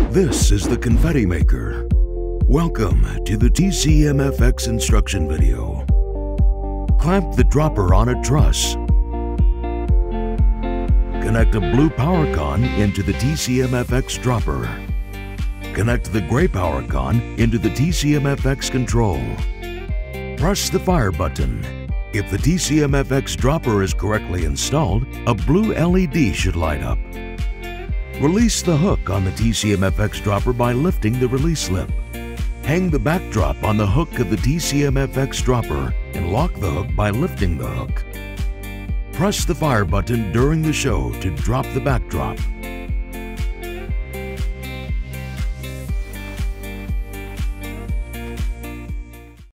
This is the Confetti Maker. Welcome to the TCMFX instruction video. Clamp the dropper on a truss. Connect a blue power con into the TCMFX dropper. Connect the gray power con into the TCMFX control. Press the fire button. If the TCMFX dropper is correctly installed, a blue LED should light up. Release the hook on the TCMFX dropper by lifting the release lip. Hang the backdrop on the hook of the TCMFX dropper and lock the hook by lifting the hook. Press the fire button during the show to drop the backdrop.